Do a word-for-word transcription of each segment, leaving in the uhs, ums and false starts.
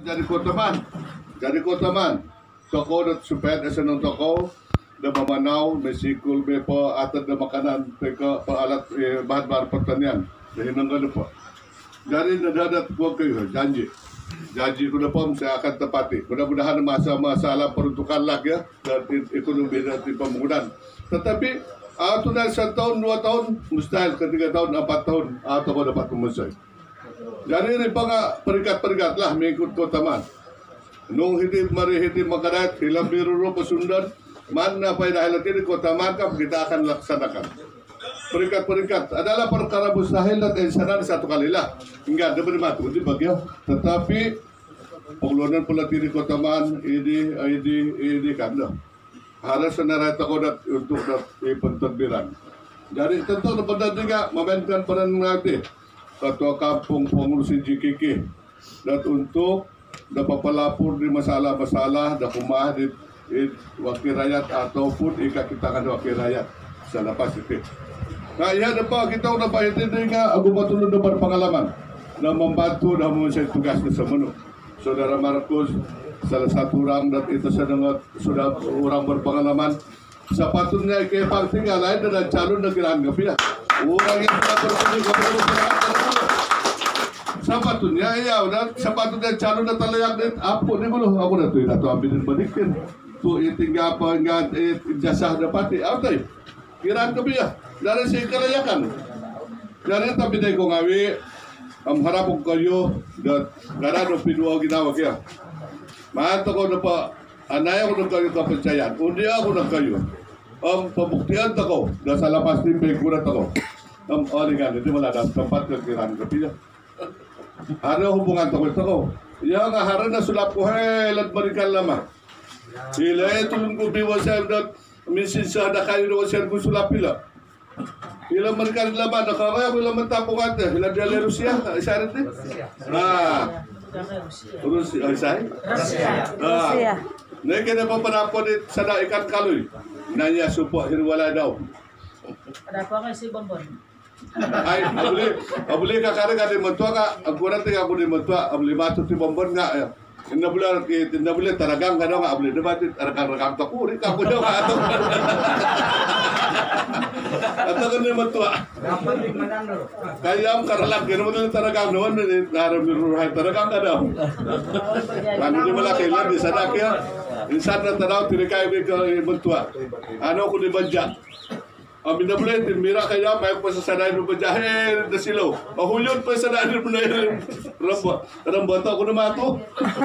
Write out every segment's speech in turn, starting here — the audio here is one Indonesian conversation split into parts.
jadi kotaman. Jadi kotaman. Toko dat supaya asa ng toko da mamanaw, mesikul, may pa atad na makanan, peka paalat eh, bahan-bahan pertanian. Dahil nang gano po. Jadi nadadat ko kayo, janji. Janji ko na po, saya akan tepati. Mudah-mudahan masa-masalah peruntukan lagi ya, dan ekonomi dan pembangunan. Tetapi, atau na satu tahun, dua tahun, mustahil ketiga tahun, empat tahun, atau ko dapat memusay. Jadi ini mga perikat-perikat lah mengikut kotaman. Nung hindi mari hindi makadat, hilang biruro pasundan, mana pa dahil ini kotaman kap kita akan laksanakan. Perikat-perikat adalah perkara mustahil dan insanan satu kali lah. Enggak ada bermatu di bagian. Tetapi pengeluaran pelatih di kotaman ini ini ini kan dah. Harus senarai takodat untuk pentadbiran. Jadi tentu dapat juga memainkan peran mengerti ketua kampung pengurusi J K K dan untuk dapat pelapor di masalah-masalah dan kumah di, di wakil rakyat ataupun jika kita akan wakil rakyat selepas itu. Nah ya dapat kita udah pahit itu nga aku matulun dapat pengalaman dan membantu dan menyelesaikan tugas semenuh. Saudara Markus salah satu orang dan itu sedang sudah orang berpengalaman. Sepatutnya kepang tinggal lain dan calon negeri anggap ya. Orang yang sudah berkunjung ke Pulau sepatutnya ya udah sepatutnya calon datang layak dit apa nih bulu aku dah tu dah tu ambilin balikin tu tinggal apa enggak jasa dapati apa kira ke dia dari si kelayakan dari tapi dai ko ngawi am harap ko kayo dan gara do pidua ginawa kaya mato ko na pa anaya ko na kayo kepercayaan undi ako na kayo am pembuktian tako da sa lapas tim begura tako am oringan itu malah ada tempat kekiran ke dia. Ada hubungan toko-toko. Ya nga haran na sulap ko helat balikan lama. Sila itu lunggu biwa sa dat minsin sa da kayo do sa ko sulap pila. Ila balikan lama na kaya ko laman tapong ate. Ila dali Rusia isa rin. Ah. Rusia isa. Rusia. Rusia. Nay kena pa panapon sa da ikan kaloy. Nanya supo hirwala daw. Ada apa si Bonbon? Ay, abuli, abuli ka kare ka di mentua ka, akurat ti ako di mentua, abuli matu ti bombon nga. Inna bula inna bula taragang ka daw nga abuli dapat taragang-ragang ta ko ri ka ko daw ato. Ato ka ni mentua. Kayam karalak gano mo din taragang noon ni naram ni ruhay taragang ka daw. Ano di mala kailan di sadak ya. Insan na tanaw tirikay bi ka mentua. Ano ko di banja. Amin na pala, mira kaya may pa sa sanayin mo ba dyan, na silo. Mahulyon pa sa sanayin mo na yun. Rambot, rambot ako naman ito.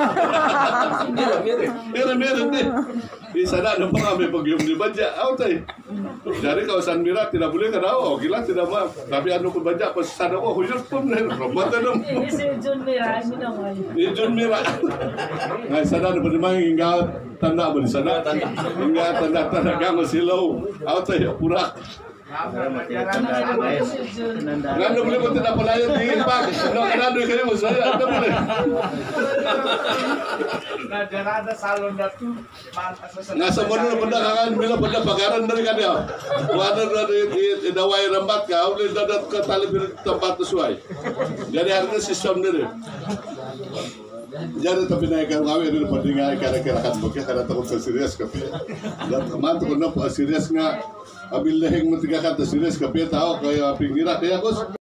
Mira, mira, mira. Isa na, ano pa may pagyong di ba dyan? Ako tayo. Dari kawasan mira, tinabuli ka na ako. Gila, tinama. Tapi ano ko ba dyan, pa sa sana ko, hulyon pa na yun. Rambot na naman. Ini si Jun Mira, ini naman. Ni Jun Mira. Ngayon sana, ano ba naman, hingga tanda ba ni sana? Hingga tanda-tanda ka mo silaw. Ako tayo, purak. Ngano boleh mo tidak pelayan tingin pak, no kanado kayo mo saya, ano boleh? Ada salon datu, Nasa mo na benda kangan bila benda bagaran dari kanyo. Wala na di dawai rambat ka, uli dadat ka tali tempat sesuai. Jadi harusnya sistem dari. Jadi tapi naikkan kami ini pendingan kira-kira kan mungkin karena takut serius kapi. Dan teman tuh kenapa serius nggak? Abil leheng mentiga kata serius kapi tahu kayak pinggiran ya kus.